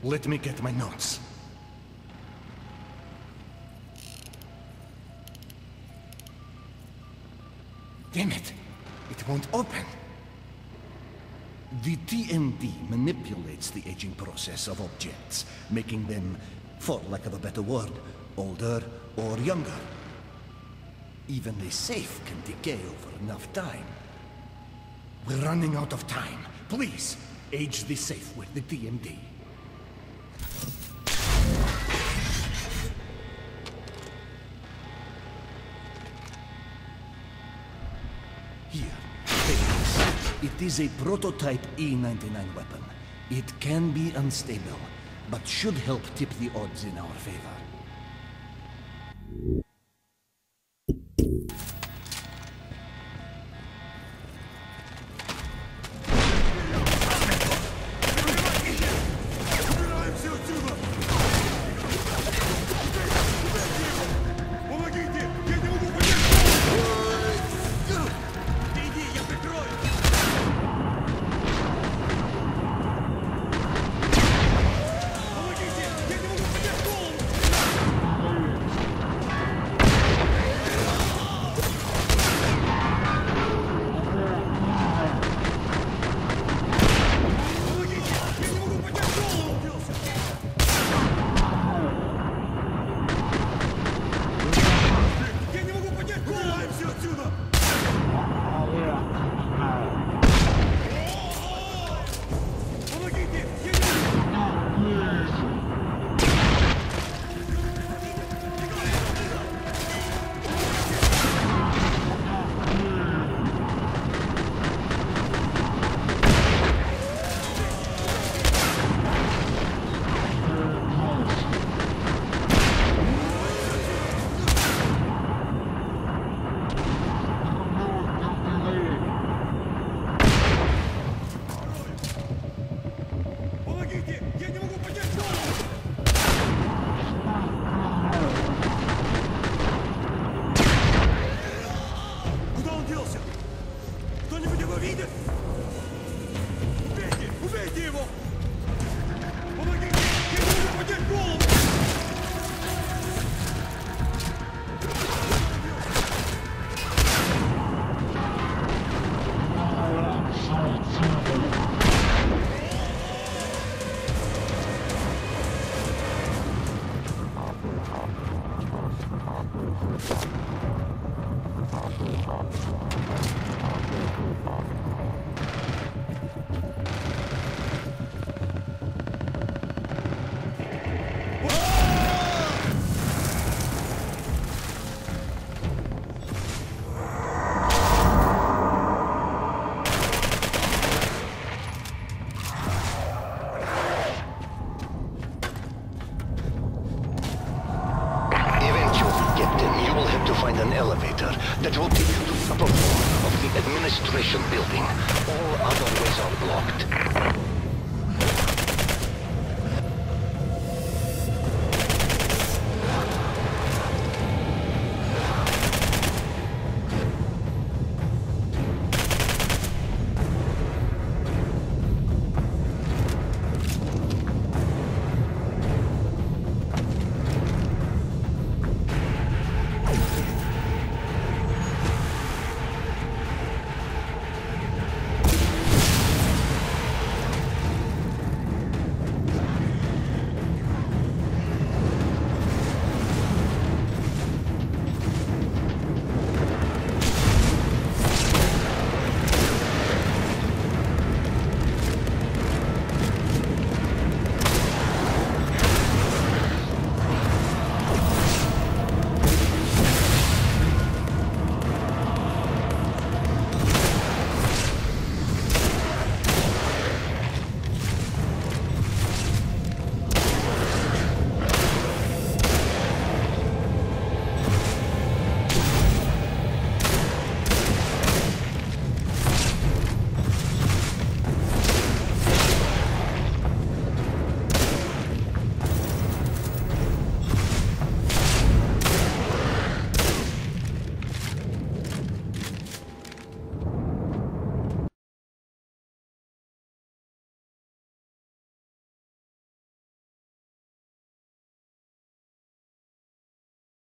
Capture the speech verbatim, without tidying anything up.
Let me get my notes. Damn it! It won't open. The T M D manipulates the aging process of objects, making them, for lack of a better word, older or younger. Even the safe can decay over enough time. We're running out of time. Please, age the safe with the T M D. Here, take this. It is a prototype E ninety-nine weapon. It can be unstable, but should help tip the odds in our favor. That will take you to the upper floor of the administration building. All